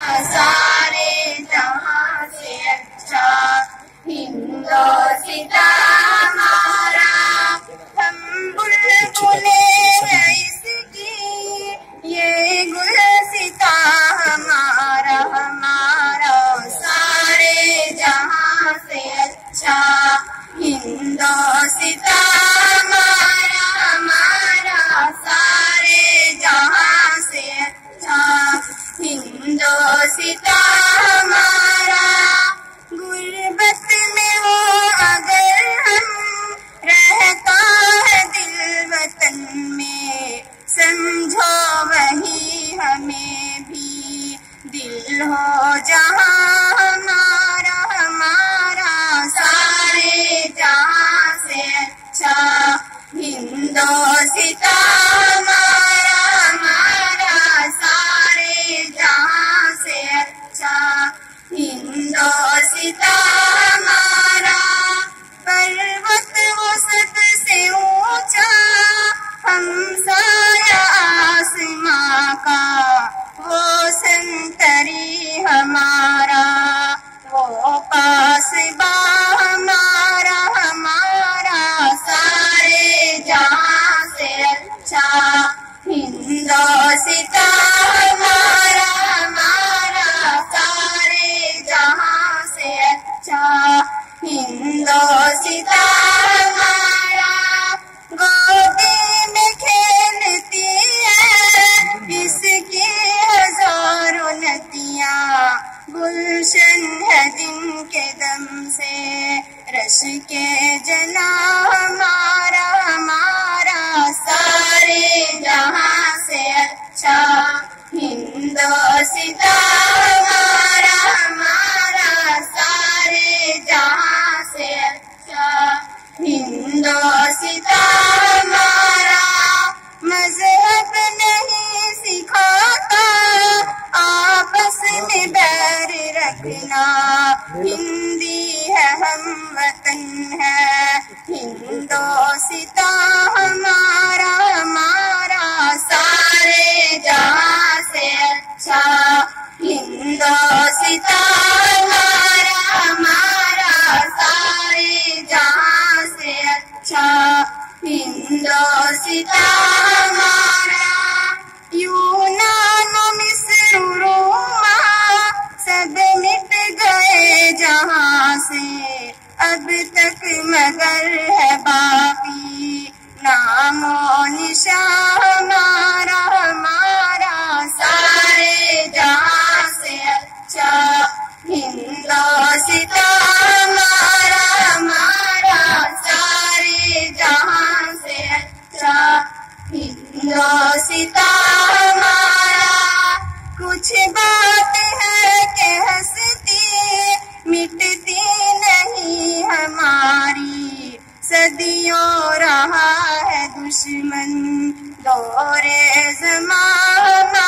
سارے جہاں سے اچھا ہندوستاں ہمارا، ہم بلبلیں ہیں اس کی، یہ گلستاں ہمارا ہمارا، سارے جہاں سے اچھا ہندوستاں ہمارا ہمارا، سارے جہاں سے اچھا ہندوستاں ہمارا۔ غربت میں ہو اگر ہم، رہتا ہے دل وطن میں، سمجھو وہی ہمیں بھی دل ہو جہاں ہمارا ہمارا، سارے جہاں سے اچھا ہندوستاں ہمارا ہمارا، سارے جہاں سے اچھا ہندوستاں ہمارا۔ پروت وسط سے اونچا ہم سایہ آسماں کا، وہ سنتری ہمارا، وہ پاسباں ہمارا ہمارا، سارے جہاں سے اچھا ہندوستاں ہمارا ہمارا، سارے جہاں سے اچھا ہندوستاں ہمارا۔ گودی میں کھیلتی ہے اس کی ہزاروں ندیاں، گلشن ہے جن کے دم سے رش کے جلا ہمارا ہمارا، سارے جہاں سے اچھا ہندوستاں ہمارا ہمارا، سارے جہاں سے اچھا ہندوستاں ہمارا۔ مذہب نہیں سکھاتا آپس میں بیر رکھنا، ہندی ہے ہم وطن ہے ہندوستاں ہمارا ہمارا، سارے جہاں سے اچھا ہندوستاں ہمارا ہمارا، سارے جہاں سے اچھا ہندوستاں ہمارا۔ یونان و مصر روما سب مٹ گئے جہاں سے، اب تک مگر ہے باقی نام و نشاں ہمارا ہمارا، سارے جہاں سے اچھا ہندوستاں ہمارا ہمارا، سارے جہاں سے اچھا ہندوستاں ہمارا۔ کچھ بات ہے کہ ہستی مٹتی نہیں ہماری، صدیوں رہا ہے دشمن دور زمان